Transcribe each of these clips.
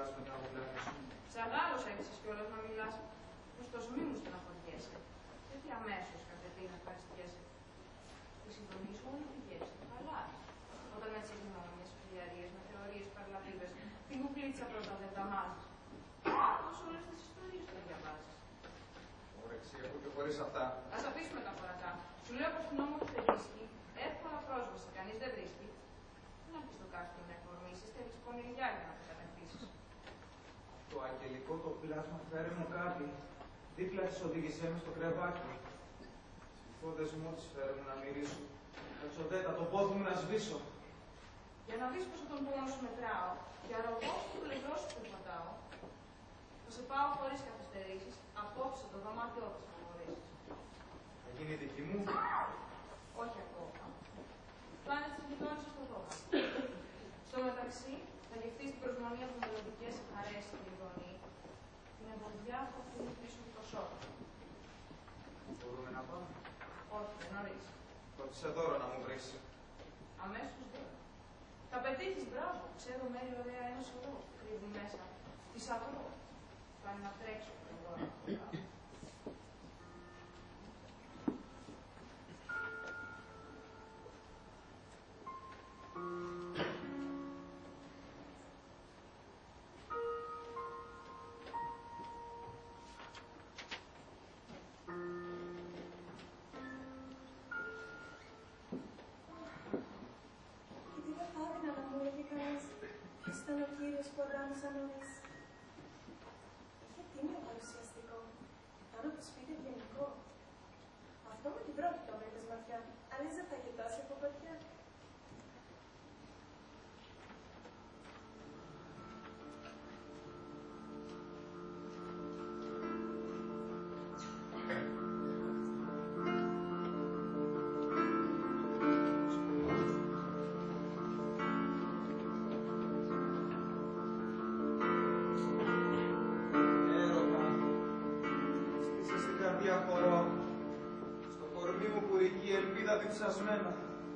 μιλάς με τα αγουλάκια σου. Σαγάλος έχεις κιόλας να μιλάς. Ωστόσο μη μου στεναχωριέσαι. Γιατί αμέσως κατευθείαν να ευχαριστιέσαι. Τη συμφωνείς μόνο πηγές, αλλά όταν έτσι γνώμες, φιλιαρίες, με θεωρίες παραλαβίβες, την κουκλίτσα πρώτα δεν τα μάζεις. Πώς όλες τις ιστορίες τα διαβάζεις. Όρεξη, έχω και χωρίς αυτά. Ας αφήσουμε τα φορατά. Σου λέω πως την όμορφη θελίσκη, εύκολα πρόσβαση, κανείς δεν βρίσκει. Δεν να πεις το κάστρο να εφορμήσεις, θέλεις πονηριά για να το κατακτήσεις. Το αγγελικό το πλάσμα φέρε μου κάτι. Δίπλα της οδήγησέ με στο κρεβάκι. Στο δεσμό της φέρε μου να μυρίσω. Τα τσοντέτα, το πόδι μου να σβήσω. Για να δεις πόσο τον πόνο σου μετράω, για αργό στο πλευρό σου που πατάω, θα σε πάω χωρίς καθυστερήσεις, απόψε το δωμάτιό της να γνωρίσεις. Θα γίνει δική μου. Όχι ακόμα. Πάνε στις γειτόνισσες στο δώμα. Στο μεταξύ, θα γευτείς την προσμονή από μελλοντικές χαρές στην γειτονή, την εμποδιά που αφήνει πίσω του το σώμα. Μπορούμε να πάμε. Όχι, δεν νωρίς. Ρώτησε δώρο να μου βρεις. Αμέσως δώρο. Θα πετύχεις, μπράβο. Ξέρω μέρη ωραία ένα σωρό που κρύβουν μέσα. Θησαυρό. Πάνε να τρέξω το δώρο. Γιατί είναι παρουσιαστικό. Πάνω από το σπίτι ευγενικό. Αυτό με την πρώτη το βλέπεις ματιά. Αλλά δεν θα κοιτάσει από πατιά. Στο κορμί μου που ρηγεί η ελπίδα διψασμένα.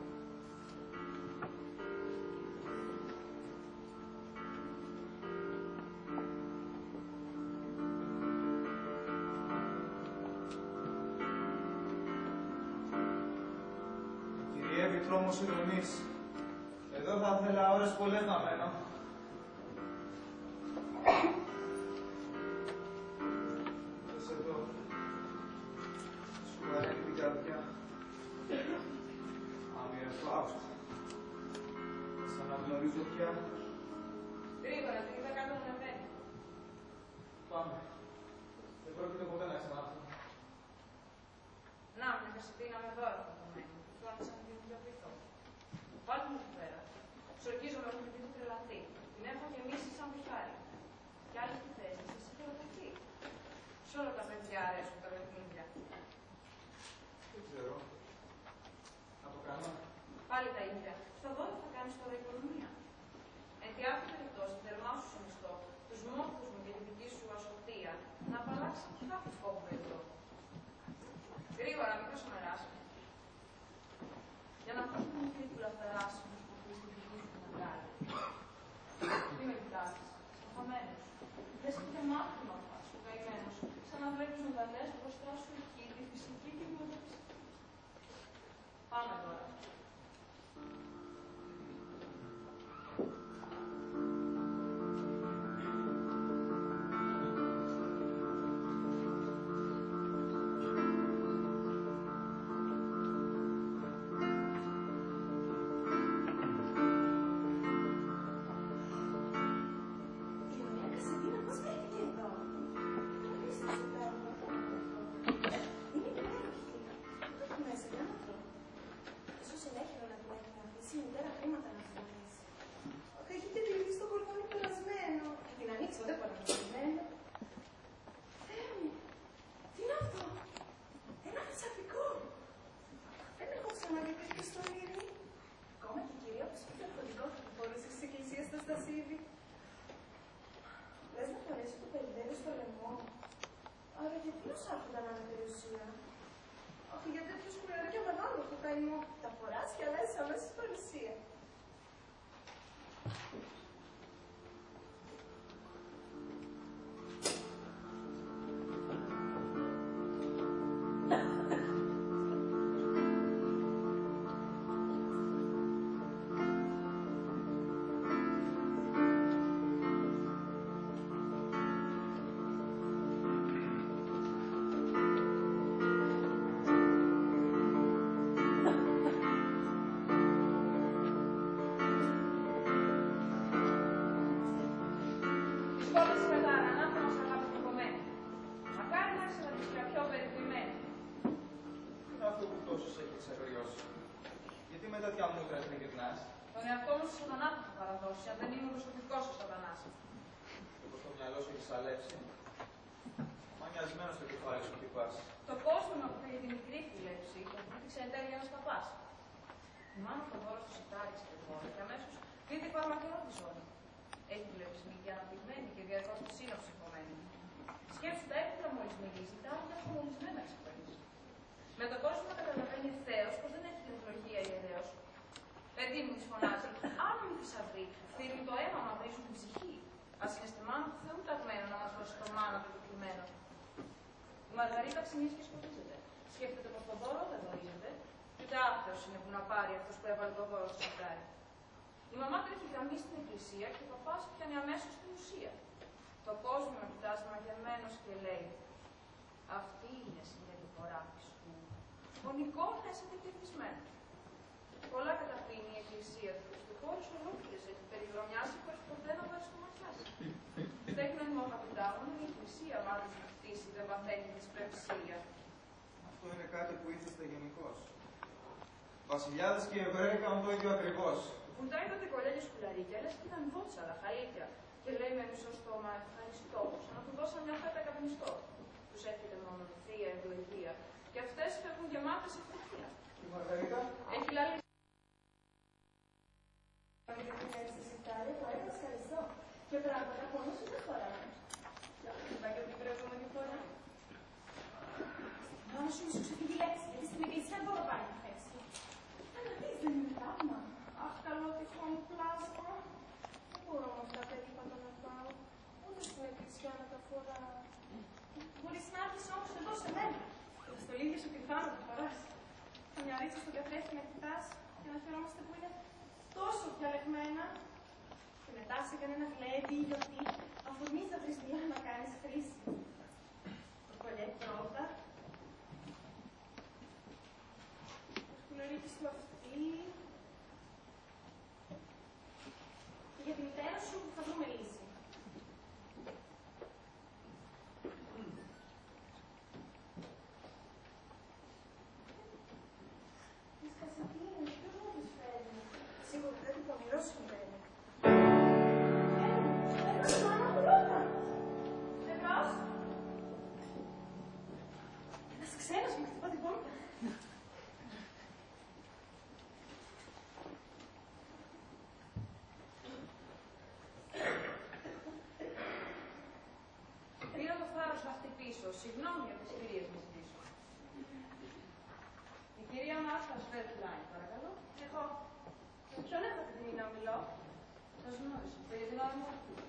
Κυριεύει τρόμος ηρωνής. Εδώ θα ήθελα ώρες πολλές να μένω. Γρήγορα, την είδα κάτω να ανεβαίνει. Πάμε. Δεν πρόκειται ποτέ να ξανάρθω. Να, μια κασετίνα με δώρο από το μένει. Φώνησα να την διαπληθώ. Πάλι μου εκεί πέρα. Ξορκίζομαι με την τρελαθεί. Την έχω γεμίσει σαν πιχάρι. Κι άλλη τι θες, εσύ τρελαθεί. Σ' όλα τα παιδιά αρέσουν τα παιχνίδια. Δεν ξέρω. Να το κάνω. Πάλι τα ίδια. Στα 12 θα κάνεις τώρα οικονομία. Εν τη άλλη περιπτώσει, θερμά σου συνιστώ, τους μόχθους μου και τη δική σου ασωτεία, να απαλλάξει κάθε σκόπο με εδώ. Γρήγορα, μικρός μεράσιμο. Για να πας με μικρή του λαφτεράσιμος που πεις την δική σου την αγκάλη. Μη με κοιτάζεις, στοχωμένος. Λες και μάθημα πας, ο καημένος, σαν να βλέπεις ζωντανές μπροστά σου εκεί, τη φυσική και τη μεταφυσική. Πάμε τώρα. Τα φοράς και αλλάζεις αμέσως παρουσία. σκότωσε με ταρανά που μας αγαπητικομένη. Μακάρι να είσαι πια πιο περιποιημένη. Τι είναι αυτό που τόσο σε έχει ξεγριώσει? Γιατί με τέτοια μούτρα την γυρνάς? Τον εαυτό μου στον θανάτου θα παραδώσει, αν δεν ήμουν προσωπικός ο σατανάς. Όπως το μυαλό σου έχει σαλέψει. Μανιασμένο στο κεφάλι σου χτυπάς. Το κόσμο που για τη μικρή φυλέψη, το βούτυξε εν τέλει ένας παπάς. Η μάνα του δώρο του σιτάριξε και μόνο και αμέσως πήρε φαρμακερό τη ζώνη. Έχει τη λεπτισμική αναπτυγμένη και διαρκώς τη σύνοψη υπομένη. Σκέψου τα έπειτα μόλις μιλήσει, τα άλλα έχουν μολυσμένα εξυπηρετήσει. Με τον κόσμο καταλαβαίνει ευθέως πως δεν έχει λειτουργία ιερέως. Παιδί μου της φωνάζει, άλλο μη θησαυρή, φτύρει το αίμα να βρίζουν την ψυχή. Ας είναι στη μάνα του Θεού ταγμένο να μας δώσει το μάνα του κεκλειμένο. Η Μαργαρίτα ξυνίζει και σκοτίζεται. Σκέφτεται πως το δώρο δεν γνωρίζεται, και ούτε άπτεος είναι που να πάρει αυτός που έβαλε το δώρο στο σιτάρι. Η μαμά τρέχει γραμμή στην εκκλησία και ο παπάς πιάνει αμέσως την ουσία. Το κόσμο με κοιτάζει μαγεμένος και λέει: αυτή είναι συνεδιφορά της του. Φωνικό έσαι και εθισμένο. Πολλά καταπίνει η εκκλησία του και χώρες ολόκληρες έχει περιγρομιάσει χωρίς ποτέ να βάζει στο ματιάζει. Στέκει να δημοκρατικά, μόνο η εκκλησία μάλλον να χτίσει δεν παθαίνει τη σπρευσία. Αυτό είναι κάτι που ήθεστε γενικώς. Βασιλιάδες και οι Εβραίοι κάνουν το ίδιο ακριβώς. Βουτάει τότε κολλιά και σκουλαρίκια, λες και ήταν βότσαλα, χαλίκια. Και λέει με μισό στόμα ευχαριστώ, σαν να του δώσαν μια φέτα καπνιστό. Τους έρχεται μόνο θεία ευλογία και αυτές φεύγουν γεμάτες ευτυχία. Η Μαργαρίτα. Έχει λάλη. Στη Ιταλία το έκανε ευχαριστώ. Και πράγματα μόνο σου δεν φοράνε. Είπα και ότι πρέπει να τη φορά. Μόνο σου σου ξεφύγει λέξη, γιατί στην εκκλησία δεν μπορώ να πάρει να φεύγει. Αλλά τι δεν είναι θαύμα. Αχ, καλό τυφό μου πλάσμα. Δεν μπορώ με αυτά τα περίπατα να πάω. Ούτε στην εκκλησία να τα φοράω. Μπορείς να έρθεις όμως εδώ σε μένα. Και τα στολίδια σου κρυφάνω που φοράς. Μια ρίτσα στον καθρέφτη να κοιτάς και να χαιρόμαστε που είναι τόσο διαλεγμένα. Και μετά σε κανένα γλέντι ή γιορτή, αφορμή θα βρεις δουλειά να κάνεις χρήση. Το κολλιέ πρώτα. Το σκουλαρίκι σου αυτή. Και για τη μητέρα σου θα βρούμε λύση. Σίγουρα δεν το πονηρό συμβαίνει. Εμπρός, μάνα μου, ρώτα. Εμπρός. Ένας ξένος με χτυπά την πόρτα. Πήρα το θάρρος να χτυπήσω, συγγνώμη για τις κυρίες μου ζητήσω. Η κυρία Μάρθα Σβέρτλάιν, παρακαλώ. Εγώ. Με ποιον έχω την τιμή να μιλώ? Σας γνώρισα, για την ώρα μου.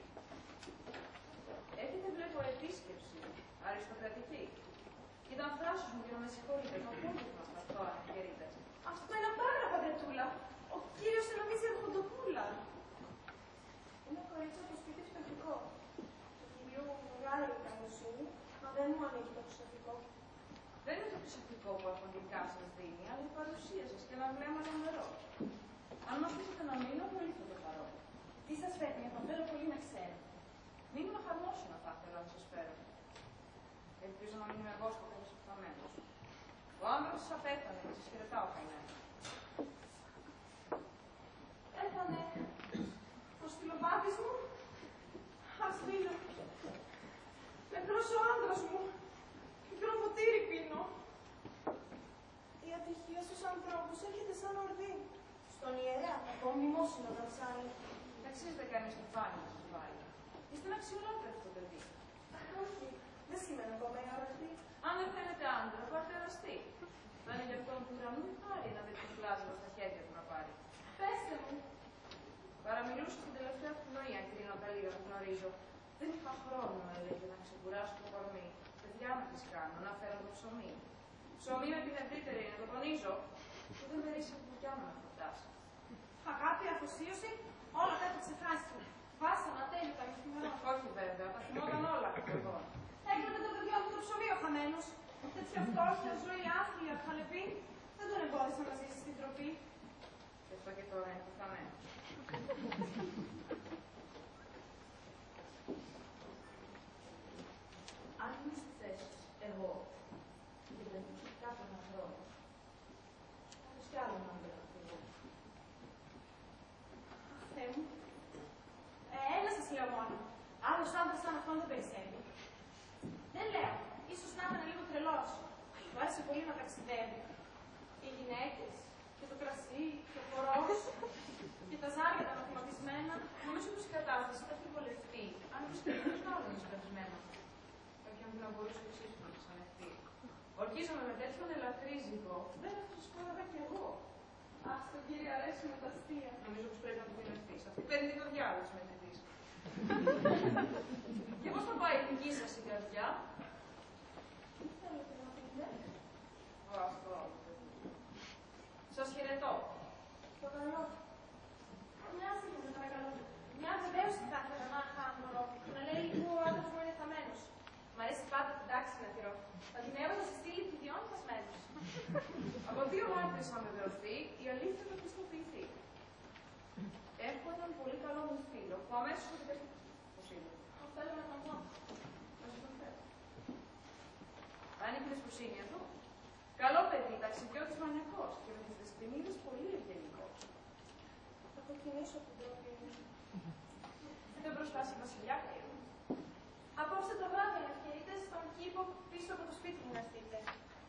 Έχετε βλέπω επίσκεψη, αριστοκρατική. Ήταν φράσεις μου και να με συγχωρείτε, το πούλισμα στα αυτό αν χαιρείτε. Αυτό είναι πάρα παντρετούλα. Ο κύριος σε νομίζει αρχοντοπούλα. Είναι κορίτσι από το σπίτι φτωχικό. Του κυρίου μεγάλη η καλοσύνη, μα δεν μου ανήκει το χρυσαφικό. Δεν είναι το χρυσαφικό που αφοντικά σας δίνει, αλλά η παρουσία σας και ένα βλέμμα νερό. Αν με αφήσετε να μείνω, πολύ θα το χαρώ. Τι σας φέρνει, θα θέλω πολύ να ξέρω. Μην με χαρμόσουν να θα ήθελα να σας φέρω. Ελπίζω να μην είμαι εγώ σκοπός επιθαμένος. Ο άντρας σας απέθανε και σας χαιρετάω καημένο. Έφανε ο στυλοπάτης μου. Ας πίνω. Νεκρός ο άντρας μου. Μικρό ποτήρι πίνω. Η ατυχία στους ανθρώπους έρχεται σαν ορδή. Στον ιερέα, το μνημόσυνο να ψάνει. Δεν αξίζεται κανείς το φάνη να σας βάλει. Είστε ένα αξιολόγητο παιδί. Όχι, δεν σήμερα ακόμα η αραχτή. Αν δεν θέλετε άντρα, πάρτε εραστή. Θα είναι γι' αυτόν του ουρανού η χάρη να δείτε το πλάσμα στα χέρια του να πάρει. Πέστε μου. Παραμιλούσα την τελευταία πνοή, αν κρίνω τα λίγα που γνωρίζω. Δεν είχα χρόνο, έλεγε, να ξεκουράσω το κορμί. Παιδιά να τις κάνω, να φέρω το ψωμί. Ψωμί με την ευρύτερη είναι, το τονίζω, που δεν με ρίξει από δουλειά μου να φτάσει. Αγάπη, αφοσίωση, όλα τα έχω ξεχάσει. Βάσανα, τέλειωτα, μυθιμερό. Όχι βέβαια, τα θυμόταν όλα από εδώ. Έκλεπε το παιδιό μου το ψωμί ο χαμένος. Τέτοια φτώχεια, ζωή άθλια, χαλεπή, δεν τον εμπόδισα να ζήσει στην τροπή. Γι' αυτό και τώρα είναι πεθαμένο. δεν περισσεύει. Δεν λέω, ίσως να ήταν λίγο τρελός. Του άρεσε πολύ να ταξιδεύει. Οι γυναίκες, και το κρασί, και ο χορός, και τα ζάρια τα μαθηματισμένα, νομίζω πως η κατάσταση θα έχει βολευτεί, αν βρίσκεται κάποιο άλλο μεσπαρισμένο. Όχι αν δεν μπορούσε εξίσου να ξανεχθεί. Ορκίζομαι με τέτοιον ελαφρύ ζυγό, δεν θα σας κόραβα κι εγώ. Αχ, στον κύριο αρέσει με τα αστεία. Νομίζω πως πρέπει να του βουλευτείς. Αυτή παίρνει το διάλογο με τη Και πώς θα πάει η δική σας η καρδιά? Τι θέλετε να πείτε? Αυτό. Σας χαιρετώ. Το καλό. Μια στιγμή, παρακαλώ. Μια βεβαίωση θα ήθελα να χάμω. Να λέει που ο άντρας μου είναι θαμένος. Μ' αρέσει πάντα την τάξη να τηρώ. Θα την έβαζα στη στήλη του ιδιών χασμένους. Από δύο άντρες αν βεβαιωθεί, η αλήθεια θα πιστοποιηθεί. Έχω έναν πολύ καλό μου φίλο, που αμέσως θα την πέσει πως είναι. Θέλω να τον δω. Να σας το φέρω. Αν έχει δεσποσύνη εδώ. Καλό παιδί, ταξιδιώτης μανιακός και με τις δεσποινίδες πολύ ευγενικός. Θα κοκκινήσω την τρόπη. Δεν μπροστά σε βασιλιά πήρω. Απόψε το βράδυ να ευκαιρείτε στον κήπο πίσω από το σπίτι μου να στείτε.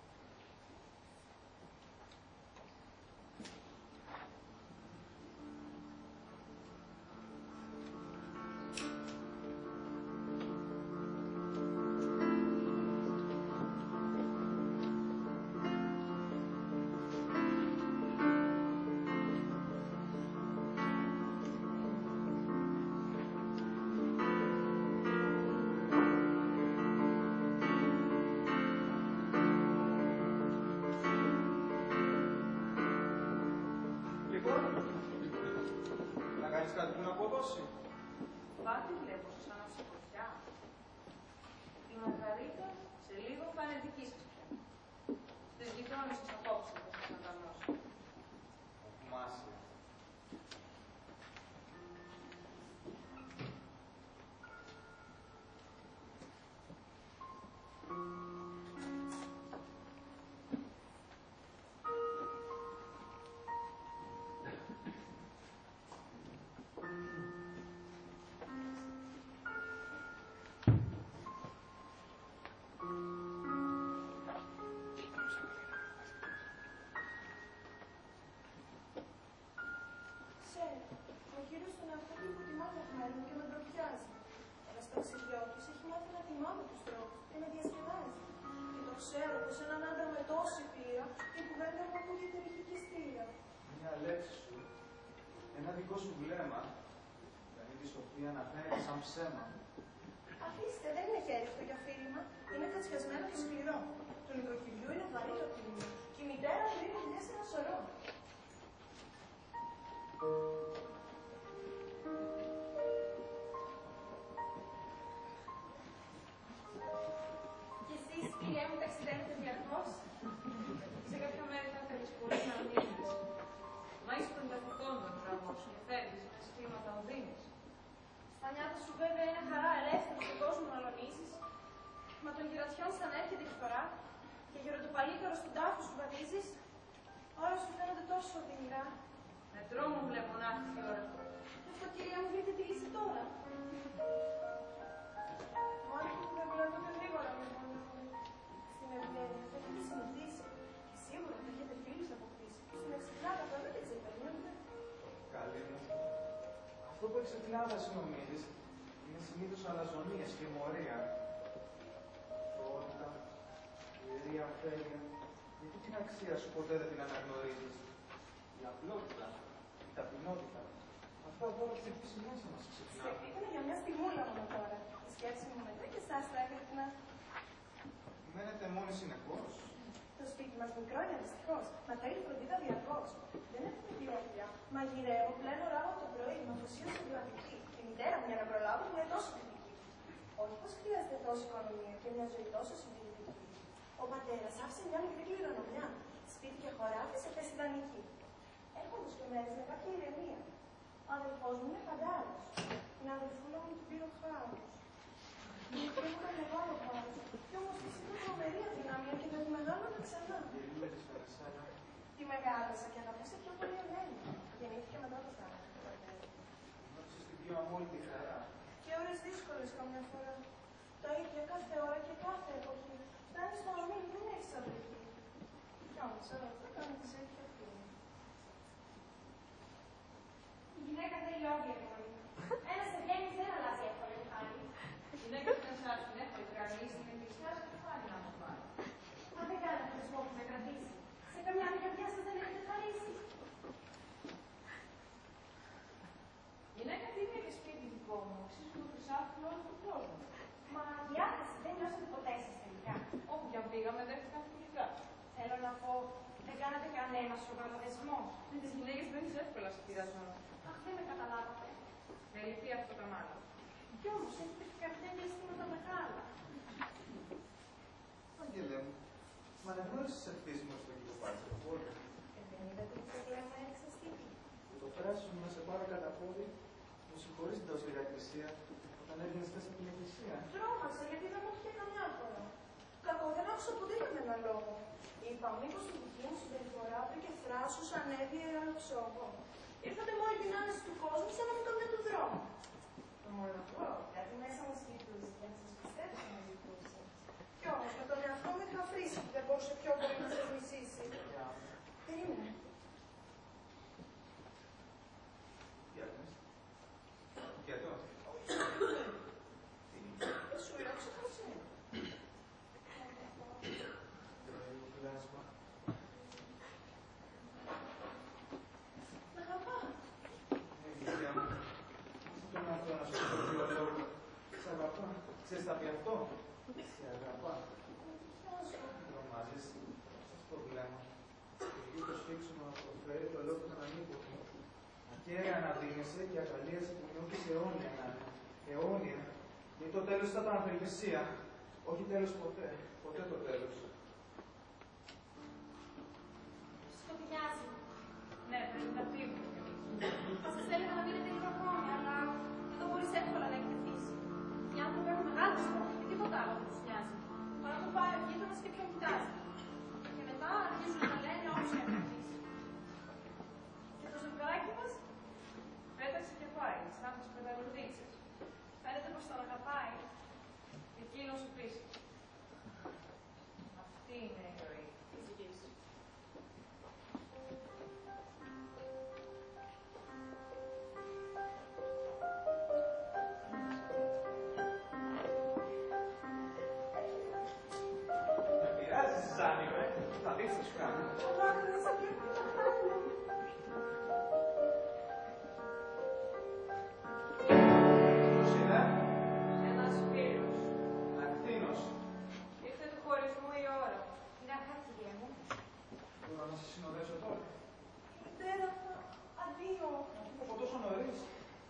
Κάτι που να αποδώσει. Πάτη βλέπω σας ανάψει φωτιά. Η Μαργαρίτα σε λίγο θα είναι δική σας πια. Στις γειτόνες σας απόψε θα σας αναγνώσω. Θαυμάσια. Ψέμα. Αφήστε, δεν είναι χέριχτο για αφήρημα. Είναι κατσιασμένο και σκληρό. Του νοικοκυριού είναι βαρύ το τίμιο. Και η μητέρα του είναι δουλειά σε ένα σωρό. Και εσείς, κυρία μου, ταξιδεύετε διαρκώς. Σε κάποια μέρη θα θέλεις πολύ να μείνεις. Μα είσαι των ταυτόντων γραμμός και φεύγεις με σχήματα οδύνης. Στα νιάτα σου βέβαια είναι χαρά ελεύθερη στον κόσμο να λονίζεις. Μα των γυρατιών σαν έρχεται η φορά και γεροντοπαλίκαρο στον τάφο σου βαδίζεις. Όλα σου φαίνονται τόσο οδυνηρά. Με τρόμο βλέπω να έρθει η ώρα. Γι' αυτό κυρία μου βρείτε τη λύση τώρα. Ο άνθρωπος με βλέπει γρήγορα με μόνο. Στην ευγένεια θα έχετε συνηθίσει. Και σίγουρα θα έχετε φίλους αποκτήσει. Στην εξυπνάδα βέβαια δεν ξεπερνούνται. Καλή μου. Αυτό που εξεπλάδα συνομίζεις είναι συνήθως αλαζονίες και μορία. Πρώτα, ιερή αφέλεια, γιατί την αξία σου ποτέ δεν την αναγνωρίζεις. Η απλότητα, η ταπεινότητα, αυτά τώρα χτυπήσει μέσα μας ξυπνά. Σε επίκαινα για μια στιγμούλα μόνο τώρα. Η σκέψη μου μετά και εσάς τα έκρυπνα. Μένετε μόνοι συνεχώς. Το σπίτι μας μικρό είναι δυστυχώς, μα θέλει φροντίδα διαρκώς. Δεν έχουμε δύο παιδιά. Μαγειρεύω, πλένω ράβω το πρωί, με αφοσίωση βλαβική. Η μητέρα μου για να προλάβω μου είναι τόσο κριτική. Όχι πως χρειάζεται τόση οικονομία και μια ζωή τόσο συντηρητική. Ο πατέρας άφησε μια μικρή κληρονομιά. Σπίτι και χώρα άφησε θέση ιδανική. Έχω όμως και μέρες με κάποια ηρεμία. Ο αδελφός μου είναι φαντάρος. Την αδελφούλα μου την πήρε ο χάρος. Η μικρή μου ήταν μεγάλο χάρος. Κι όμως της είναι τρομερή αδυναμία και θα τη μεγάλωνα ξανά. Τη μεγάλωσα και αγαπούσα πιο πολύ εμένα. Γεννήθηκε μετά το θάνατο του πατέρα. Νιώθεις την πιο αμόλυτη χαρά. Και ώρες δύσκολες καμιά φορά. Τα ίδια κάθε ώρα και κάθε εποχή. Φτάνει στο να μην έχεις αδερφή. Κι όμως, όλα αυτά κάνει τη ζωή πιο ευθύνη. Η γυναίκα θέλει όγκια μόνο. Ένας ευγένης δεν αλλάζει εύκολα κεφάλι. Η γυναίκα που είναι σαν την εύκολη γραμμή στην εκκλησιά σου κεφάλι να μου πάρει. Μα δεν κάνετε χρησμό που με κρατήσει. Σε καμιά καρδιά σας δεν έχετε χαρίσει. Η γυναίκα τι είναι και σπίτι δικό μου, αξίζει το χρυσάφι όλο τον κόσμο. Μα διάθεση δεν νιώσατε ποτέ σας τελικά. Όπου κι αν πήγαμε, δέχτηκαν φιλικά. Θέλω να πω, δεν κάνατε κανένα σοβαρό δεσμό. Με τις γυναίκες μπαίνεις εύκολα σε πειρασμό. Αχ, δεν με καταλάβατε. Με λυπεί αυτό το μάλλον. Κι όμως έχετε και κάποια αισθήματα μεγάλα. Άγγελε μου, μα αναγνώρισες ευθύς μου στον κύριο Πάτσο, πότε. Δεν είδατε τι το κλάμα έριξα στήθη. Που το πράσινο να σε πάρω κατά πόδι, μου συγχωρείς την τόση εργατησία, όταν έβγαινες μέσα από την εκκλησία. Τρόμαξα γιατί δεν μου είχε καμιά φορά. Κακό, δεν άκουσα ποτέ κανένα λόγο. Είπα, μήπως η δική μου συμπεριφορά βρήκε θράσος, ανέβη ψόκο. Ήρθατε με όλη την άνεση του κόσμου σαν να μου καμιά του δρόμου. Το μόνο αυτό, κάτι μέσα μου σκεφτούσε για να σας πιστέψω να ζητούσε. Κι όμως με τον εαυτό μου είχα φρίσει που δεν μπορούσε πιο πολύ να σας μισήσει. Περίμενε. Τι έκανες. Γιατί όχι. Δεν σου λέω, ξεχάσαι. Ηρωικό πλάσμα. Να αγαπά. Εκκλησία μου, αυτό τον αυτό να σου πω δύο λόγο. Σ' αγαπά. Ξέρεις τα πει αυτό. Σε αγαπά. Τρομάζεις. Σας το βλέμμα. Εκεί το σφίξιμο να προφέρει το λόγο των ανίποτων. Ακέραια να δίνεσαι και αγαλίαση που νιώθεις αιώνια να είναι. Αιώνια. Γιατί το τέλος θα ήταν απελπισία. Όχι τέλος ποτέ. Ποτέ το τέλος. Σκοτεινιάζει. Ναι, πρέπει να φύγουμε. Θα σας έλεγα να μείνετε λίγο ακόμη, αλλά εδώ μπορείς εύκολα να έχετε φύση. Οι άνθρωποι έχουν μεγάλο στόχο και τίποτα άλλο δεν τους νοιάζει. Παρά που πάει ο γείτονας και ποιον κοιτάζει. Και μετά αρχίζουν να λένε όσοι έχουν φύση. Και το ζευγαράκι μας Πέταξε και πάει, σαν τις πεταλουδίτσες. φαίνεται πως τον αγαπάει. Εκείνος επίσης. Αυτή είναι η ροή. Της γης. Με πειράζει, Ζάνη, θα δεις τι σου κάνω. Αγάπησα και τα χάρη. Ποιος είναι? Ένας φίλος. Ακτίνος. Ήρθε του χωρισμού η ώρα. Είναι αγάπη μου. Μπορώ να σε συνοδεύσω τώρα. Μητέρα, αντίο. Από τόσο νωρίς.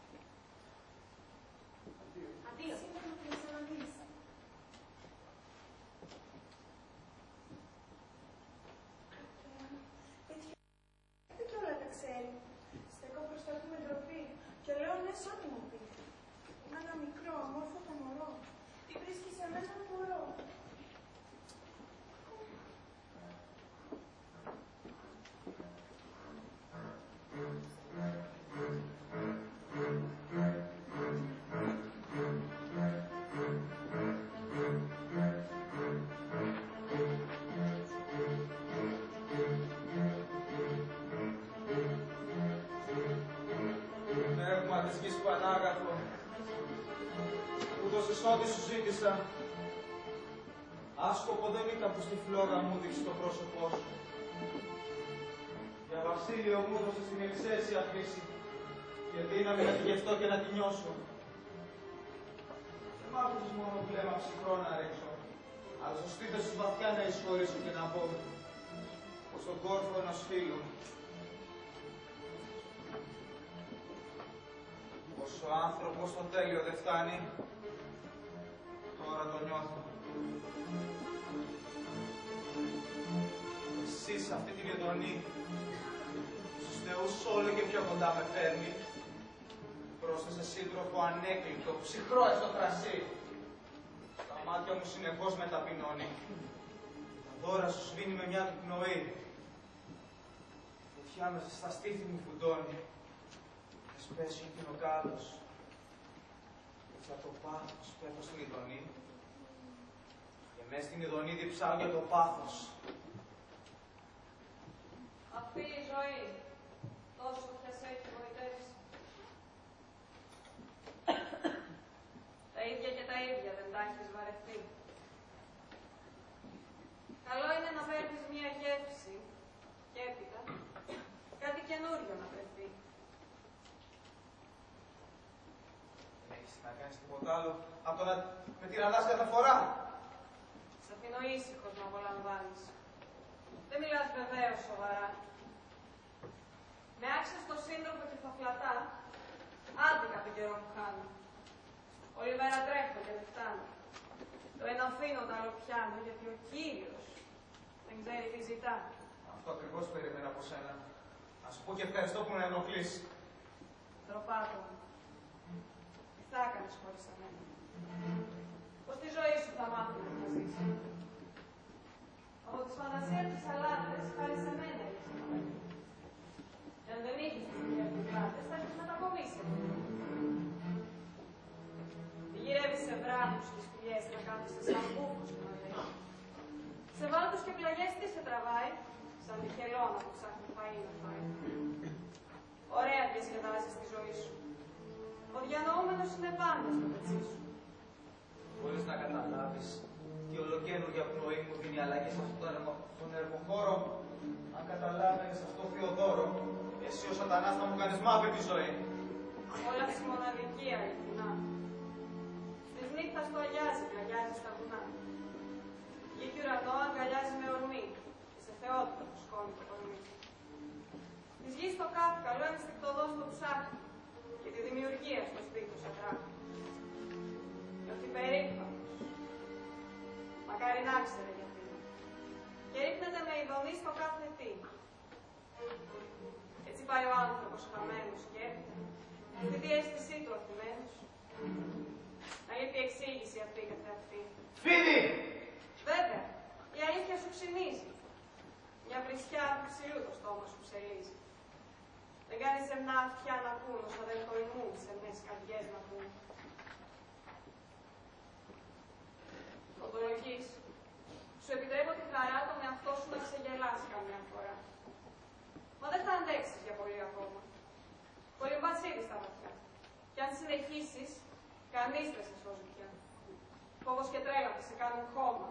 Αντίο. Αντίο. Σήμερα με την ξαναδείς. Δεν κι όλα τα ξέρει. Στέκω μπροστά του με ντροπή και λέω ναι σ' ό,τι μου πει. Είναι ένα μικρό, αμόρφωτο μωρό. Τι βρίσκει σε μένα που μπορώ. Πνεύμα της γης Πανάγαθο, που δώσες ό,τι σου ζήτησα. Άσκοπο δεν ήταν που στη φλόγα μου δείξε το πρόσωπό σου. Για βασίλειο μου έδωσες την εξαίσια φύση και δύναμη να τη γευτώ και να τη νιώσω. Δεν μ' άφησες μόνο βλέμμα ψυχρό να ρίξω, αλλά στο στήθος σου βαθιά να εισχωρήσω και να πω πως τον κόρφο ενός φίλου πως ο άνθρωπος στο τέλειο δεν φτάνει, τώρα το νιώθω. Εσύ σε αυτή την ειδονή, στους θεούς όλο και πιο κοντά με φέρνει, πρόσθεσε σύντροφο ανέκλειτο, ψυχρό στο κρασί. Τα μάτια μου συνεχώς με ταπεινώνει. Τα δώρα σου σβήνει με μια του πνοή. Φωτιά μέσα στα στήθη μου φουντώνει. Εσπέσει ο κάλος. Έτσι από το πάθος πέφτω στην ειδονή Και μες στην Ιδονίδη ψάχνω για το πάθος. Αυτή η ζωή, τόσο πια σε έχει βοητεύσει. Τα ίδια και τα ίδια δεν τα έχεις βαρεθεί. Καλό είναι να παίρνεις μία γεύση και έπειτα κάτι καινούριο να βρεθεί. Δεν έχεις να κάνεις τίποτα άλλο από το να με τυραννάς κάθε φορά. Σ' αφήνω ήσυχος να απολαμβάνεις. Δεν μιλάς βεβαίως σοβαρά. Με άξιες στο σύντροφο και θα φλατά, άντικα τον καιρό που χάνω. Όλη μέρα τρέχω και δεν φτάνω. Το ένα αφήνω, το άλλο πιάνω, γιατί ο Κύριος δεν ξέρει τι ζητά. Αυτό ακριβώς περίμενα από σένα. Να σου πω και ευχαριστώ που με ενοχλείς. Τροπάτο μου. Τι θα έκανες χωρίς εμένα. Πως τη ζωή σου θα μάθουμε να ζήσει. Από τις φαντασίες της αλάτες, χάρη σε μένα έχεις να πάει. Και αν δεν είχες τις διαδικάτες, θα έχεις μετακομίσει. Τη γυρεύεις σε βράχους και σπηλιές να κάθεσαι σαν μπούφος και να λέει. Σε βάλτους και πλαγιές τι σε τραβάει, σαν τη χελώνα που ψάχνει φαΐ να φάει. Ωραία διασκεδάζεις τη ζωή σου. Ο διανοούμενος είναι πάντα στο πετσί σου. Μπορείς να καταλάβεις τι ολοκαίνουργια πνοή μου δίνει αλλαγή σε αυτόν τον ερμοχώρο. Αν καταλάβαινες αυτό, Θεοδόρο, εσύ ο σατανάς θα μου κάνεις μαύρη τη ζωή. Όλα μοναδική αληθινά. Της νύχτας το αγιάζει, πλαγιάζει στα βουνά. Γη και ουρανό αγκαλιάζει με ορμή και σε θεότητα που σκόνει το κορμί. Της γης το κάφκαλο ενστικτοδός το ψάχνει και τη δημιουργία στο σπίτι του σε τράχει. Νιώθει περήφανος. Μακάρι να ξέρε γιατί. Και ρίχνεται με ειδονή στο κάθε τι. Έτσι πάει ο άνθρωπος χαμένος και έπειτα, στη διαίσθησή του αφημένος. Να λείπει εξήγηση αυτή καθ' αυτή. Φίδι! Βέβαια, η αλήθεια σου ξυνίζει. Μια βρισιά του ξυλού το στόμα σου ψελίζει. Δεν κάνεις σεμνά αυτιά να πούν, όσα δεν τολμούν σεμνές καρδιές να πούν. Οντολογείς, σου επιτρέπω τη χαρά τον εαυτό σου να ξεγελάσει καμιά φορά. Μα δεν θα αντέξεις για πολύ ακόμα. Πολύ μπασίδι στα βαθιά. Κι αν συνεχίσεις, κανείς δεν σε σώζει πια. Φόβος και τρέλα που σε κάνουν χώμα.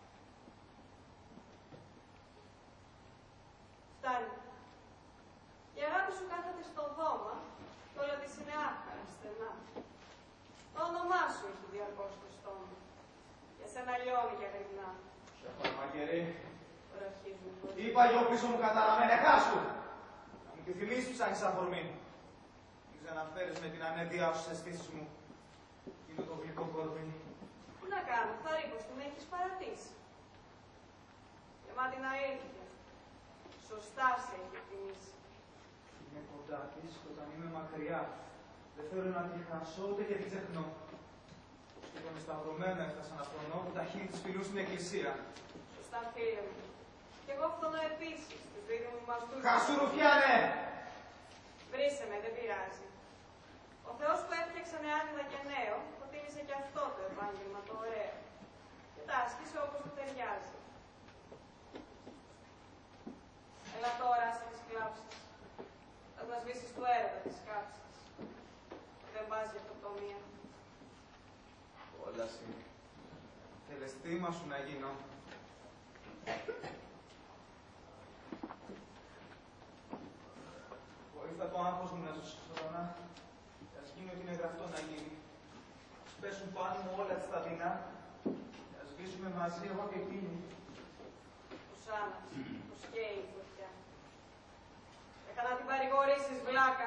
Φτάνει. Η αγάπη σου κάθεται στο δώμα και όλα της είναι άχαρα, στενά. Το όνομά σου έχει διαρκώς στο στόμα. Για σένα λιώνει και γρυπνά. Σεφαρμαγερή, Οραχίζουν. είπα γιο πίσω μου καταραμένε, χάσου! Να μου τη θυμίσεις που ψάχνεις αφορμή. Μην ξαναφέρεις με την ανέδειά σου στις αισθήσεις μου. Είναι το γλυκό κορμί. Τι να κάνω, θα ρίχνω που με έχεις παρατήσει. Γεμάτη την αλήθεια. Σωστά σε έχει θυμίσει. Είμαι κοντά της και όταν είμαι μακριά. Δεν θέλω να τη χάσω ούτε και τη ξεχνώ. Και τον σταυρωμένο έφτασα να φρονώ που τα χείλη της φιλούν στην εκκλησία. Σωστά, φίλε μου. Κι εγώ φθονώ επίσης. Τους δίδυμους μου μας δούλουν. Χάσου, Ρουφιάνε! Βρίσε με, δεν πειράζει. Ο Θεός που έφτιαξε νεάνιδα και νέο, προτίμησε και αυτό το επάγγελμα το ωραίο. Και τα άσκησε όπως του ταιριάζει. Έλα τώρα, άσε τις κλάψεις. Θα μας σβήσεις του έρωτα τις κάψεις. Δεν πας για αυτοκτονία. Όλα συ. Θέλεις θύμα σου να γίνω. Βοήθα το άγχος μου να ζήσω σωρωνά. Και ας γίνει ότι είναι γραφτό να γίνει. Ας πέσουν πάνω μου όλα τις τα δεινά. Και ας σβήσουμε μαζί εγώ και εκείνη. Τους άναψε, τους καίει η φωτιά. Έκανα την παρηγορήσεις, βλάκα.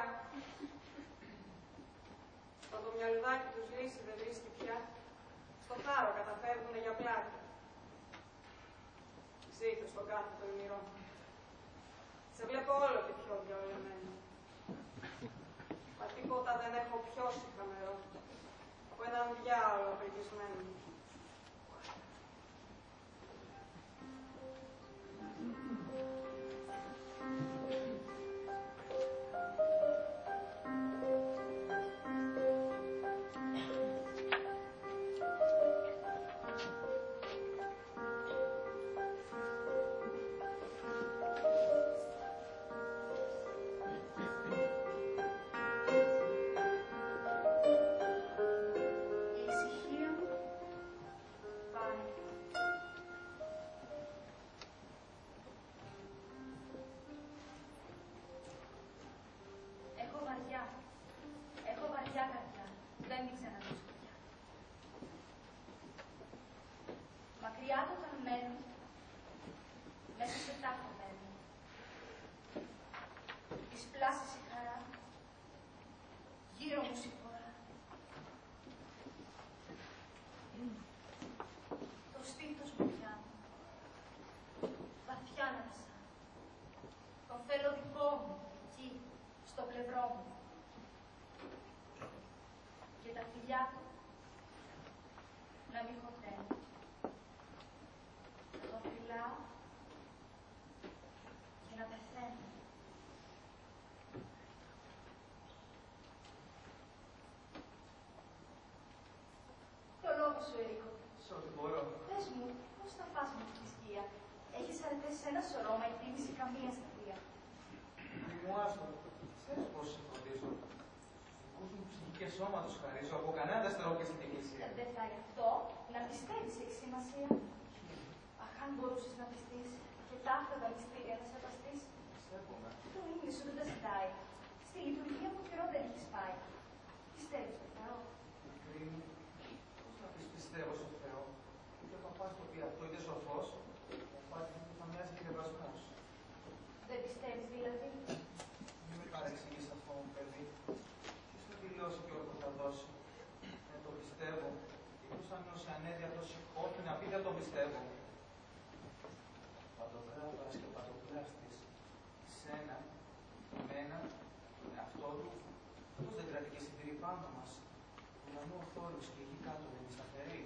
Όταν το μυαλουδάκι τους λύσει δεν βρίσκει πια, στο χάρο καταφεύγουνε για πλάκα. Ζήτω στον κάθε το ημιρό. Σε βλέπω όλο και πιο διαολεμένο. Μα τίποτα δεν έχω πιο συχαμερό από έναν διάολο απελπισμένο. μην ξανανοίξω πια. Μακριά από τα μένω, μέσα σε τάφο μένω. Της πλάσης η χαρά, γύρω μου συγχωρά. Το στήθος μου πιάνω, βαθιά να μισά. Τον θέλω δικό μου, εκεί, στο πλευρό μου. Και τα φιλιά του να μην χωθαίνουν. Τον φυλάω και να πεθαίνω. Το λόγο σου, Ερίκο. Σε ό,τι μπορώ. Πες μου, πώς θα πας με τη θρησκεία. Έχεις αρετές σε ένα σωρό, μα εκτίμηση καμία στα τρία. Μη μου άστο. Ξέρεις πώς σε φροντίζω. Δικούς μου ψυχικές σώματος χαρίζω. Από κανένα δεν στερώ και στην εκκλησία. Δεν θα γι' αυτό να πιστεύεις έχει σημασία. Αχ, αν μπορούσες να πιστείς και τα αυτά τα μυστήρια να σεβαστείς. Πιστεύομαι. Το είναι σου δεν τα ζητάει. Στη λειτουργία που καιρό δεν έχεις πάει. Πιστεύεις στον Θεό. Μικρή μου, πώς να πεις πιστεύω στον Θεό. Είτε ο παπάς το πει αυτό, είτε σοφός, ο πάτη μου θα μοιάζει χλεβασμός. Δεν πιστεύεις δηλαδή. Μην με παρεξηγείς αυτό, μου παιδί. Ποιος θα δηλώσει και όρκο θα δώσει. Δεν το πιστεύω. Ποιος θα νιώσει ανέδεια τόση χόρτη να πει δεν το πιστεύω. Παντοκράτορας και παντοκλάστης. Σένα, εμένα, τον εαυτό του, πώς δεν κρατεί και συντηρεί πάνω μας. Ο ουρανό ο θόρυβος και η γη κάτω δεν είναι σταθερή.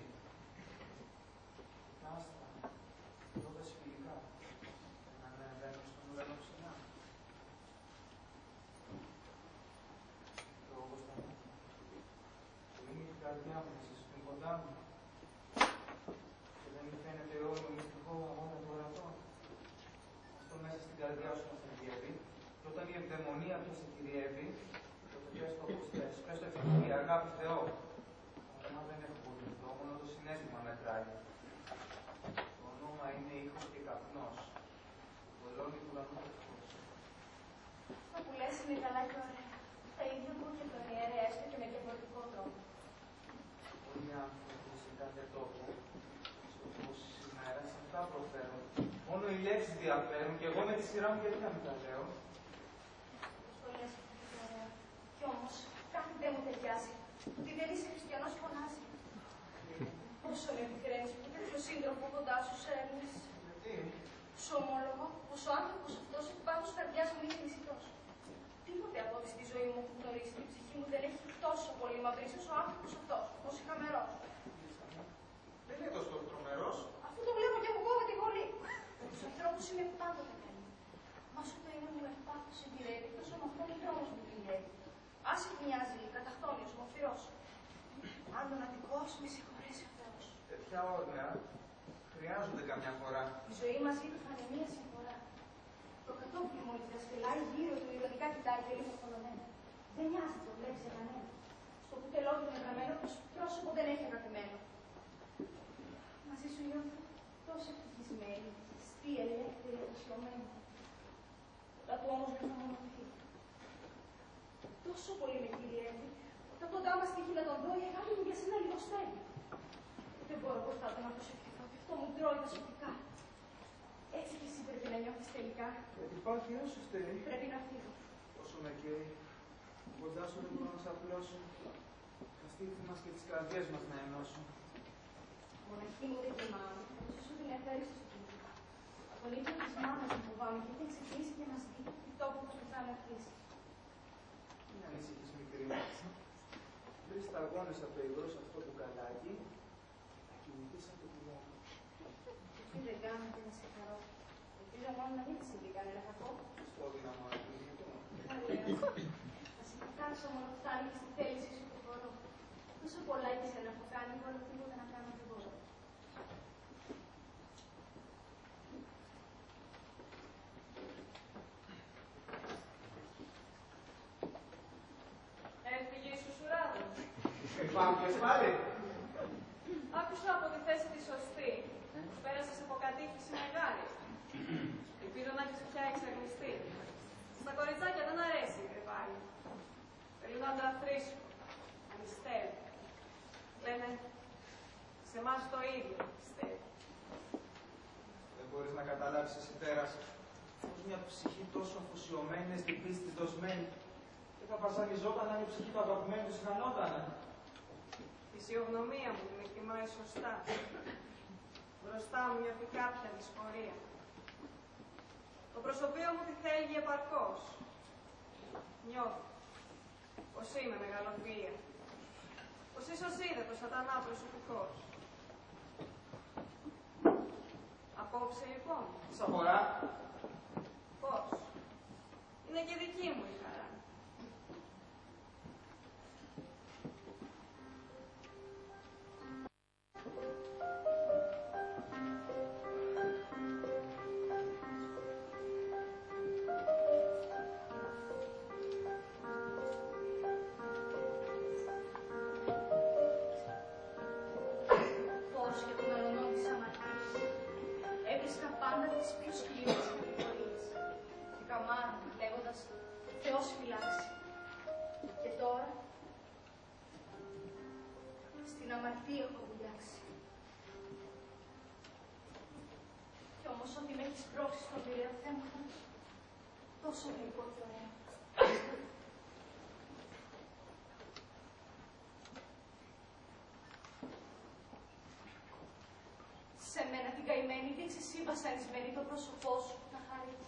Τα άστρα, λόγας φιλικά, να ανεβαίνουν στον ουρανό ψηλά. Λόγος θα είναι. Που είναι η καρδιά μου να σε σπιν κοντά μου. Και δεν μου φαίνεται όλο μυστικό αγώνα του ορατών. Αυτό μέσα στην καρδιά σου να θερδιεύει. Και όταν η ευδαιμονία πια σε κυριεύει, τότε πες το όπως θες. Πες το ευτυχία, αγάπη Θεό. Μα δεν έχω πονηθεί, μόνο το συναίσθημα μετράει. Το όνομα είναι ήχος και καπνός. Βολώνει του ουρανού το φως. Αυτό που λες είναι καλά και ωραία. Τα ίδια μου και τον ιερέα, έστω και με διαφορετικό τρόπο. Πολλοί άνθρωποι σε κάθε τόπο, στο φως σήμερα, σε αυτά προφέρουν. Μόνο οι λέξεις διαφέρουν και εγώ με τη σειρά μου γιατί να μην τα λέω. Πώς το λες αυτό και ωραία. Κι όμως, κάτι δεν μου ταιριάζει. Ότι δεν είσαι χριστιανός φωνάζει. Πόσο με επικραίνεις που τέτοιο σύντροφο κοντά σου σέρνεις. Γιατί, Σου ομολογώ πως ο άνθρωπος αυτός εκ βάθους καρδιάς μου είναι μισητός. Τίποτε από ό,τι στη ζωή μου έχω γνωρίσει την ψυχή μου δεν έχει τόσο πολύ μαυρίσει όσο ο άνθρωπος αυτός, ο σιχαμερός. δεν είναι τόσο τρομερός. Αυτό το βλέπω και μου κόβει τη βολή. Τους ανθρώπους είναι πάντοτε καλοί. Μα όσο το είναι μου ευπάθος συντηρεύει, τόσο με αυτόν ο δρόμος μου κυλιεύει. Άσε που μοιάζει καταχθόνιος, μορφυρός. Αν τον αδικός μη συγχωρέσει ο Θεός. Τέτοια όρνεα χρειάζονται καμιά φορά. Η ζωή μαζί του θα είναι μία συμφορά. Το κατόπιν μου διδασκελάει γύρω του ηρωνικά κοιτάει και λίγο θολωμένα. Δεν νοιάζεται το βλέπει σε κανένα. Στο κουτελό του είναι γραμμένο πως πρόσωπο δεν έχει αγαπημένο. Μαζί σου νιώθω τόσο ευτυχισμένη, στη ελεύθερη, αποσιωμένη. Όταν του όμως δεν θα μονοθεί. Τόσο πολύ με κυριεύει, όταν κοντά μας τύχει να τον δω, η αγάπη μου για σένα λιγοστεύει. Δεν μπορώ μπροστά του να προσευχηθώ και αυτό μου τρώει τα σωτικά. Έτσι κι εσύ πρέπει να νιώθεις τελικά. Γιατί υπάρχει ένα σου στερεί. Πρέπει να φύγω. Όσο με καίει, κοντά σου δεν μπορώ να σ' απλώσω. Τα στήθη μας και τις καρδιές μας να ενώσω. Μοναχή μου δεν κοιμάμαι, θα σου την ευχαρίστηση του. Από τον ύπνο της μάνας μου φοβάμαι και δεν ξεχύσει και μας δει τι τόπο που θα με αφήσει. Μην ανησυχείς μικρή μου. Βρεις σταγόνες από το υγρό σε αυτό το καλάκι, θα κοιμηθείς από το τιμόνι. Τι δεν κάνω και να σε χαρώ. Ελπίζω μόνο να μην της συμβεί κανένα κακό. Στο δύναμο του. Θα λέω. Θα σε κοιτάξω μόνο που φτάνει και στη θέληση σου που μπορώ. Τόσο πολλά έχεις να έχω κάνει, μόνο τίποτα να κάνω δεν μπορώ. Έφυγε η Σουσουράδο. Υπάρχες πάλι. Άκουσα από τη θέση τη σωστή. Πέρασες από κατήχηση μεγάλη. Ελπίζω να έχεις πια εξαγνιστεί. Στα κοριτσάκια δεν αρέσει η κρυβάρη. Θέλουν άντρα φρίσκο, αριστέρι, εμάς το ίδιο, πιστεύω. Δεν μπορείς να καταλάβεις εσύ, Τέρας, πως μια ψυχή τόσο αφοσιωμένη είναι στην πίστη δοσμένη και θα βασανιζόταν αν η ψυχή του αγαπημένου της χανότανε. Η φυσιογνωμία μου με εκτιμάει σωστά. Μπροστά μου νιώθει κάποια δυσφορία. Το προσωπείο μου τη θέλει επαρκώς. Νιώθω πως είμαι μεγαλοφυΐα. Πως ίσως είδε το σατανά προσωπικός. Απόψε λοιπόν. Σ' αφορά. Πώς. Είναι και δική μου η χαρά. Τόσο γλυκό και ωραίο. Σε μένα την καημένη δείξε εσύ βασανισμένη το πρόσωπό σου να χαρείς.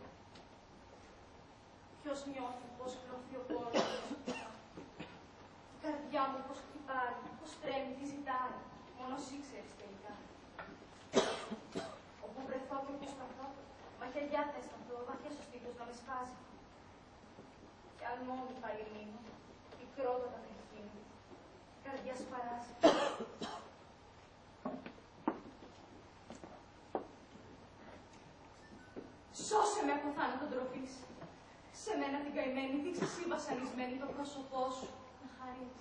Ποιος νιώθει πως κλωθεί ο πόνος μου. Η καρδιά μου πως χτυπάει, πως τρέμει, τι ζητάει. Μόνο εσύ ξέρεις τελικά. Όπου βρεθώ και όπου σταθώ, μαχαιριά θα αισθανθώ, βαθιά στο στήθος να με σπάζει. Κι αν μόνη πάλι μείνω, πικρότατα θα γίνει, η καρδιά σπαράζει. Σώσε με από θάνατο ντροπής. Σε μένα την καημένη δείξε εσύ βασανισμένη το πρόσωπό σου να χαρείς.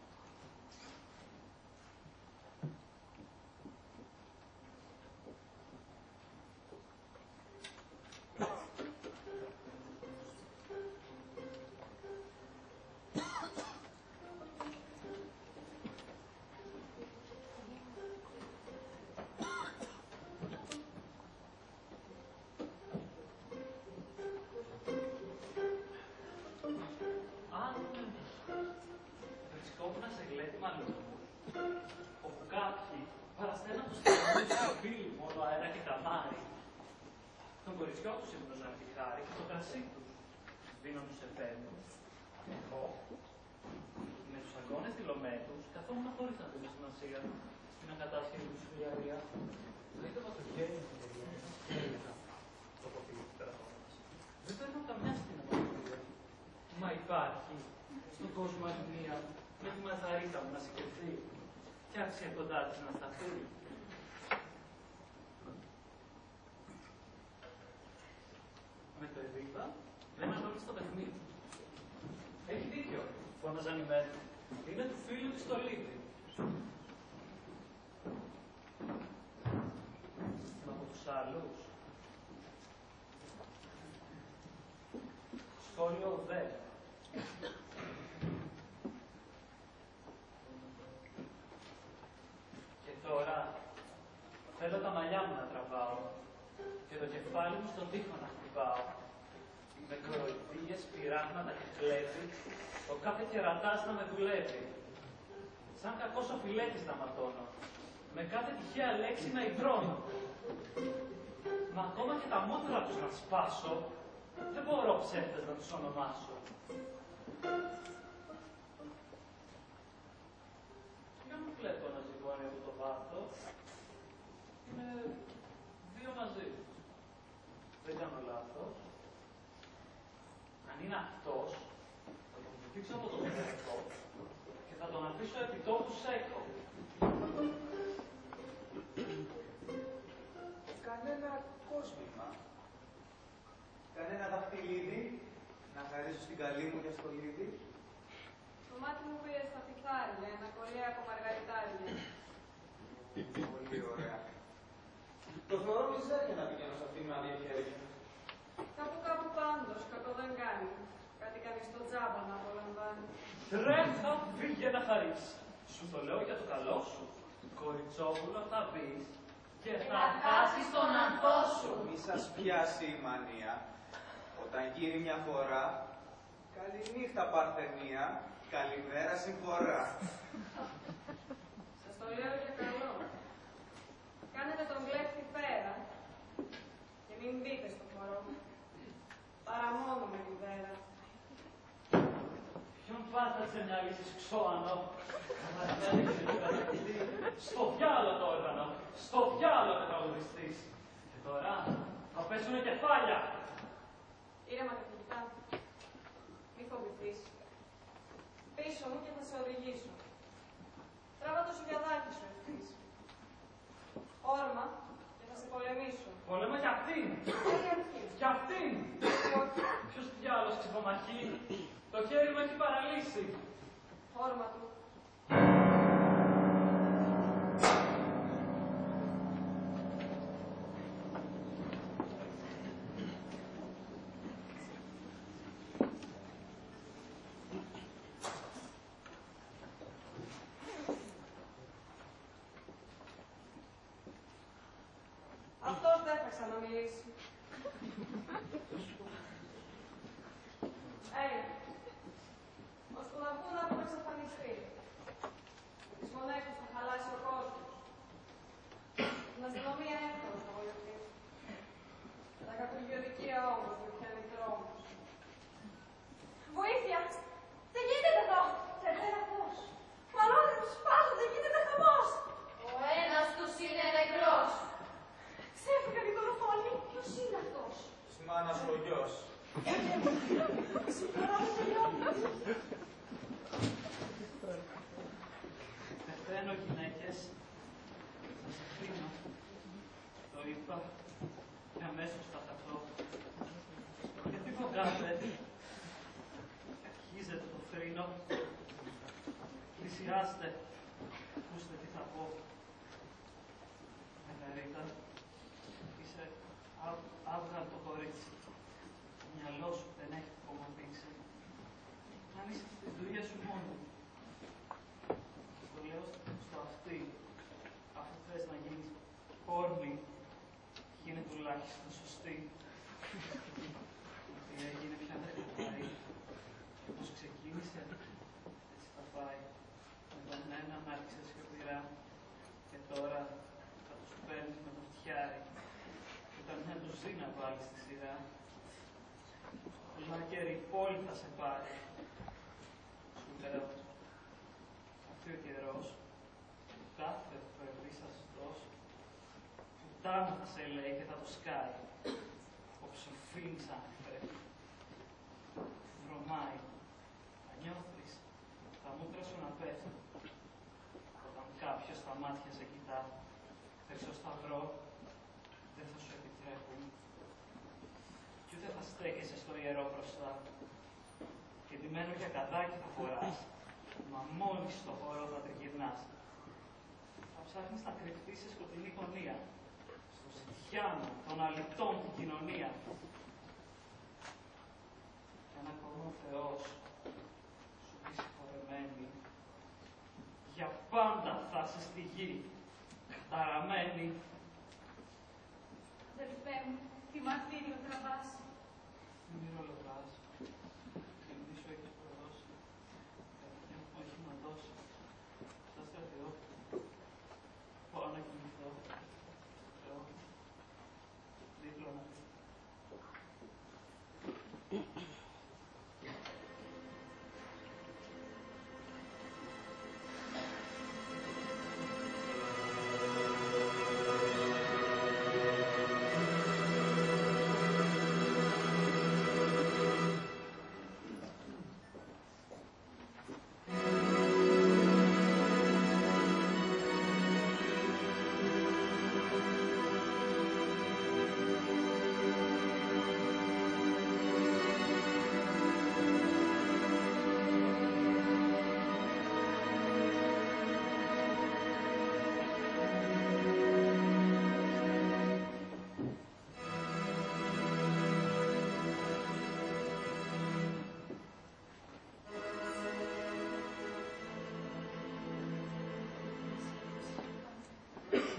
Στον κόσμο αγνία, με τη μαζαρίτα μου να συγκριθεί και άρχισε κοντά της να σταθεί. Με το Εδίπα δεν ανώνει στο παιχνίδι. Έχει δίκιο, φώναζαν οι μέρες. Είναι του φίλου της το Λίδι. Μα από τους άλλους. Σχόλιο δε. Θέλω τα μαλλιά μου να τραβάω και το κεφάλι μου στον τοίχο να χτυπάω. Με κοροϊδίες, πειράγματα και κλέβει, το κάθε κερατάς να με δουλεύει. Σαν κακός ο φιλέτης να ματώνω, με κάθε τυχαία λέξη να υδρώνω. Μα ακόμα και τα μούτρα τους να σπάσω, δεν μπορώ ψεύτες να τους ονομάσω. Ποιο μου βλέπω να ζυγώνει από το βάθο. Είναι δύο μαζί. Δεν κάνω λάθος. Αν είναι αυτός, θα τον βουτήξω από το τρέχο και θα τον αφήσω επί τόπου σέκο. Κανένα κόσμημα. Κανένα δαχτυλίδι να χαρίσω στην καλή μου για στολίδι. Το μάτι μου πήρε στα πιθάρια, ένα κολλέ από μαργαριτάρια. Πολύ ωραία. Το θεωρώ μιζέρια να πηγαίνω σε αυτήν την άδεια χέρια. Κάπου πάντως, κακό δεν κάνει. Κάτι κάνει στο τζάμπα να απολαμβάνει. Τρέχα, φύγε να χαρείς. Σου το λέω για το καλό σου. Κοριτσόπουλο θα μπεις και θα χάσεις τον ανθό σου. Μη σας πιάσει η μανία. Όταν γύρει μια φορά, καληνύχτα Παρθενία, καλημέρα συμφορά. Σας το λέω για καλό. Κάνετε τον κλέφτη πέρα και μην μπείτε στο χορό. Παρά μόνο με τη βέρα. Ποιον πάταξε μια λύση ξώανο, να διάλεξε το κατακτητή, στο διάλο το όργανο, στο διάλο ο τραγουδιστής. Και τώρα θα πέσουνε κεφάλια. Ήρεμα καθηγητά, μη φοβηθείς. Πίσω μου και θα σε οδηγήσω. Τράβα το σουγιαδάκι σου ευθύς. Όρμα και θα σε πολεμήσω. Πολέμα κι αυτήν! Κι αυτήν! Ποιος διάλος ξυπομαχεί, το χέρι μου έχει παραλύσει. Όρμα του. Αυτός δεν θα ξαναμιλήσει. Ώσπου να βγουν από εξαφανιστεί. Τις μονές τους θα χαλάσει ο κόσμος. Την αστυνομία εύκολο θα βολευτεί. Τα κακουργιοδικεία όμως με πιάνει τρόμος. Βοήθεια! Δεν γίνεται εδώ! Τερβέρα πώς! Μαλώνε τους σπάζουν, δεν γίνεται χαμός! Ο ένας τους είναι νεκρός. Ξέφυγαν οι δολοφόνοι. Ποιος είναι αυτός? Της μάνας ο γιος. Συμφωνώ με τελειώνει. Πεθαίνω γυναίκες, θα σε αφήνω. Το είπα και αμέσως θα χαθώ. Γιατί φοβάται, αρχίζεται το θρήνο. Πλησιάστε, ακούστε τι θα πω. Μεγαρίτα, είσαι άβγαλτο κορίτσι. Το μυαλό σου δεν έχει κομμωτήσει. Αν είσαι στη δουλειά σου μόνο. Το λέω στο αυτή, αφού θες να γίνεις πόρνη, γίνε τουλάχιστον σωστή. Τι έγινε πια δεν χωράει. Και πώς ξεκίνησε, έτσι θα πάει. Με τον ένα να άρχισε σιωπηρά και τώρα θα τους παίρνεις με το φτιάρι. Και όταν μια ντουζίνα βάλεις στη σειρά, λάκερη πόλη θα σε πάρει. Σου λέω, αυτή ο καιρός, κάθε πρωί αστός, πουτάνα θα σε λέει και θα το σκάει. Ο ψηφίνης άνφρε. Βρωμάει. Θα νιώθεις τα μούτρα σου να πέφτουν. Όταν κάποιος στα μάτια σε κοιτά, έξω σταυρό, δεν θα σου επιτρέπουν. Κι ούτε θα στέκεσαι στο ιερό μπροστά. Και ντυμένο για καδάκι θα φοράς, μα μόλις στο χώρο θα τριγυρνάς. Θα ψάχνεις να κρυφτείς σε σκοτεινή γωνία, στο ζητιάνο των αλητών την κοινωνία. Κι αν ακόμα ο Θεός σου πει συγχωρεμένη, για πάντα θα είσαι στη γη, καταραμένη. Αδελφέ μου, τι μαρτύριο τραβάς. Μην μυρολογάς. Και μη σου έχεις προδώσει. Καρδιά μου έχει μαντώσει. Στα στρατιώ. Πάω να κοιμηθώ. Θεό. Δίπλα να πει.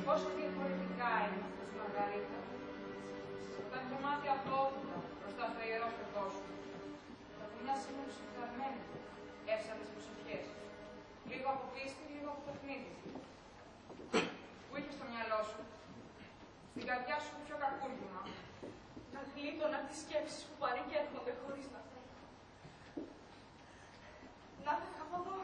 Πόσο διαφορετικά είναι αυτό η Μαργαρίτα. Όταν το μάτι απόδοτα μπροστά στο ιερό φετό σου, τα κουνιά σήμερα σφιχταρμένα, εύσαλες προσευχές. Λίγο από πίστη, λίγο από παιχνίδι. Πού είχε στο μυαλό σου, στην καρδιά σου πιο κακούργημα. Να γλίτωνα τις σκέψεις που πάνε και έρχονται χωρίς να θέλω. Να φεύγα από εδώ.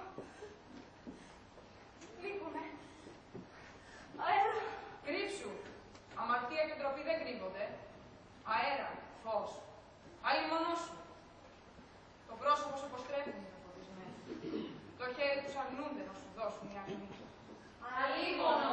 Λείπουνε. Αέρα. Κρύψου. Αμαρτία και ντροπή δεν κρύβονται. Αέρα, φως. Αλλημονό σου. Το πρόσωπο σου αποστρέφουν οι φωτισμένοι. Το χέρι τους αρνούνται να σου δώσουν μια αυγή. Αλίμονο.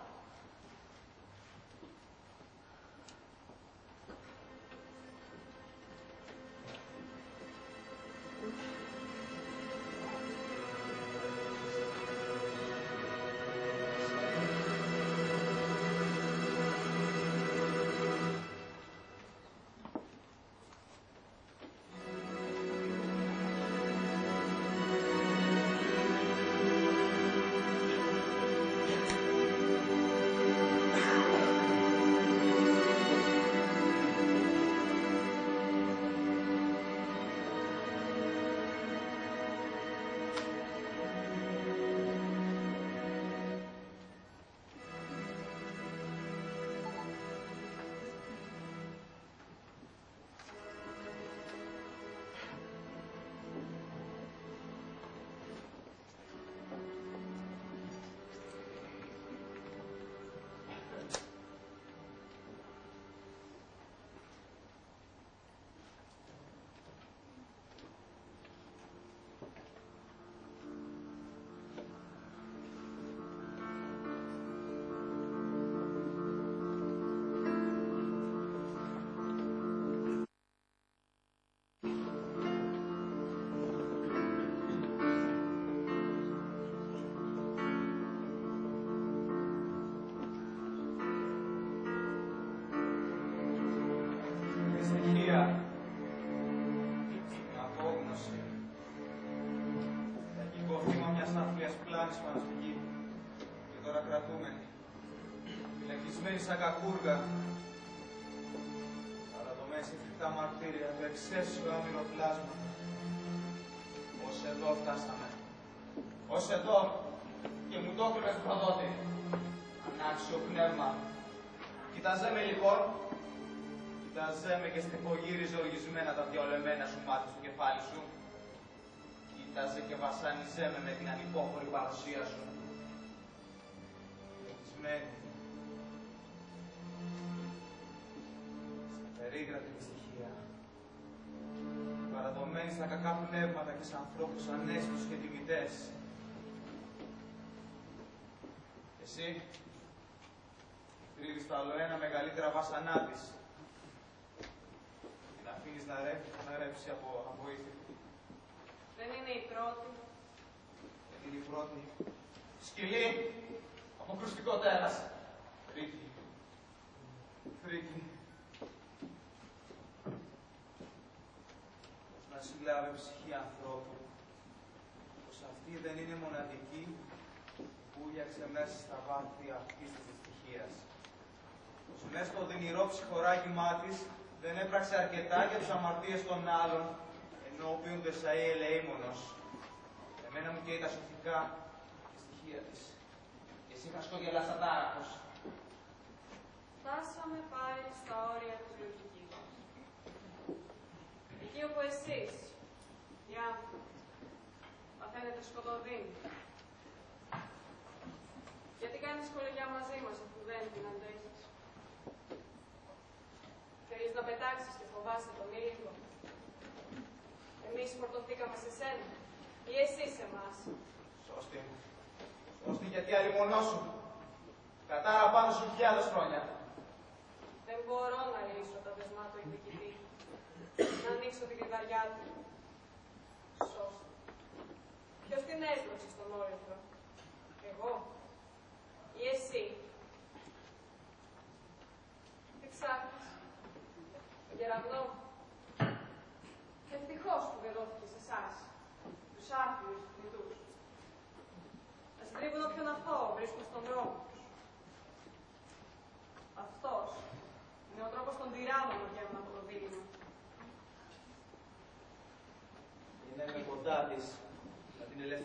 Και τώρα κρατούμενοι, φυλακισμένοι σαν κακούργα, παραδομένοι σε φρικτά μαρτύρια του εξαίσιο άμυρο πλάσμα. Ως εδώ φτάσαμε. Ως εδώ και μου το έκλειβες προδότη. Ανάξιο πνεύμα. Κοίταζέ με λοιπόν. Κοίταζέ με και στριφογύριζε οργισμένα τα διαολεμένα σου μάτια στο κεφάλι σου. Κοίταζε και βασάνιζέ με την ανυπόφορη παρουσία σου. Λογισμένη. Στα περίγραφη δυστυχία. Παραδομένη στα κακά πνεύματα και σε ανθρώπους ανέστους και τιμητές. Εσύ τρίβεις τα ολοένα μεγαλύτερα βάσανά της. Την αφήνεις να ρέψει από avoήθεια. Δεν είναι η πρώτη. Δεν είναι η πρώτη. Σκυλή, αποκρουστικό τέρας. Φρίκη. Φρίκη. Πως να συλλάβει ψυχή ανθρώπου. Πως αυτή δεν είναι μοναδική που ούλιαξε μέσα στα βάθη αυτής της δυστυχίας. Πως μέσα στο οδυνηρό ψυχοράγημά της δεν έπραξε αρκετά για τους αμαρτίες των άλλων, ενώ οποιούνται σαν η ελεήμονος. Εμένα μου καίει τα σωθικά και στοιχεία της. Και εσύ χασκογελάς ατάραχος. Φτάσαμε πάλι στα όρια της λογικής. Εκεί όπου εσείς, οι άνθρωποι, παθαίνετε σκοτωδίνη. Γιατί κάνεις κολεγιά μαζί μας αφού δεν την αντέχεις. Θέλεις να πετάξεις και φοβάσαι τον ήλιο. Εμείς φορτωθήκαμε σε σένα ή εσύ σε εμάς. Σώστη. Σώστη γιατί αλλημονώσου. Κατάρα πάνω σου 1000 χρόνια. Δεν μπορώ να λύσω τα δεσμά του εκδικητή. Να ανοίξω την κρυβαριά του. Σώστη. Ποιος την έσπρωξε στον όλεθρο. Εγώ ή εσύ. Τι ψάχνεις. Τον κεραυνό. Ευτυχώς που δεν δόθηκε σε εσάς. Τους άθλιους θνητούς. Να συντρίβουν όποιον αθώο βρίσκουν στον δρόμο τους.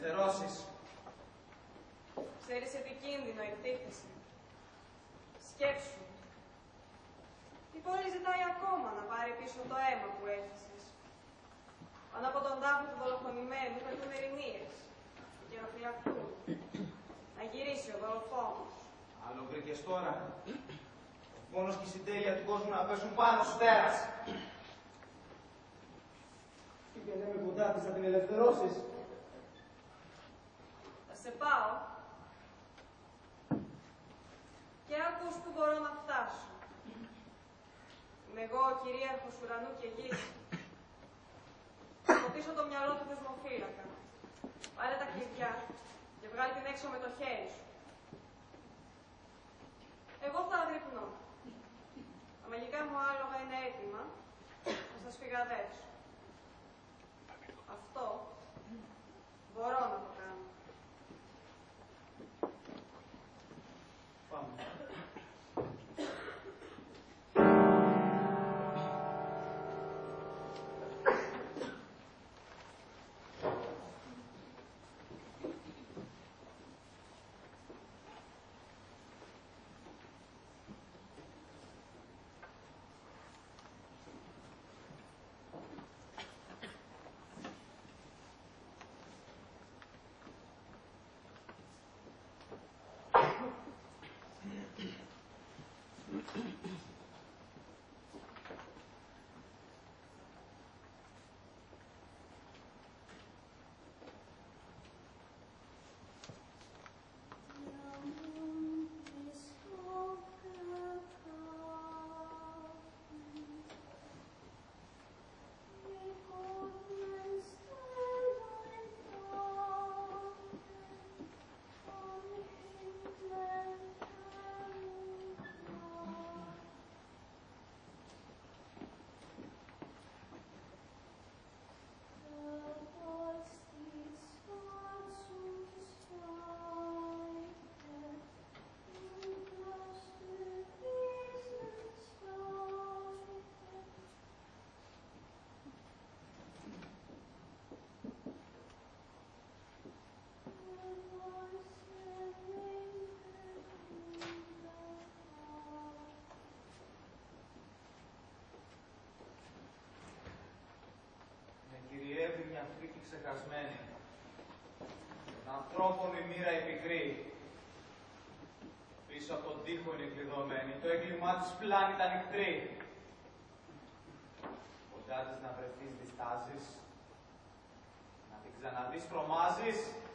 απελευθερώσεις. Ξέρεις επικίνδυνο εκτίθεση. Σκέψου. Η πόλη ζητάει ακόμα να πάρει πίσω το αίμα που έχησες. Πάνω από τον τάφο του δολοφονημένου πετούν ερηνίες και να φυλακτούν. Να γυρίσει ο δολοφόνος. Άλλο βρήκες τώρα. Ο πόνος και η συντέλεια του κόσμου να πέσουν πάνω σου τέρας. Και λέμε κοντά της να την ελευθερώσεις. Θα σε πάω και άκους που μπορώ να φτάσω. Είμαι εγώ ο κυρίαρχος ουρανού και γης. Θα ποτίσω το μυαλό του θεσμοφύλακα. Πάρε τα κλειδιά και βγάλει την έξω με το χέρι σου. Εγώ θα αγρυπνώ. Τα μαγικά μου άλογα είναι έτοιμα να σας φυγαδέψω. Αυτό μπορώ να το κάνω. Πάμε. ξεχασμένη. Των ανθρώπων η μοίρα η πικρή. Πίσω από τον τοίχο είναι κλειδωμένη, το έγκλημά της πλάνη τα νυχτρή. Κοντά της να βρεθείς διστάζεις, να την ξαναδείς τρομάζεις.